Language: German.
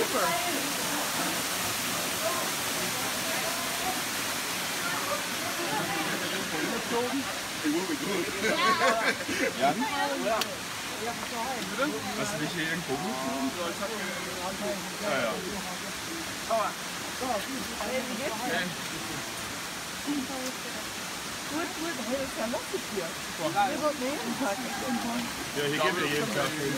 super. It will be good. Ja? Hast du dich hier irgendwo geflogen? Ja, ja. Gut, hey, ist ja noch gut hier. Wir sollten jeden Tag. Ja, hier gehen wir jeden Tag hin.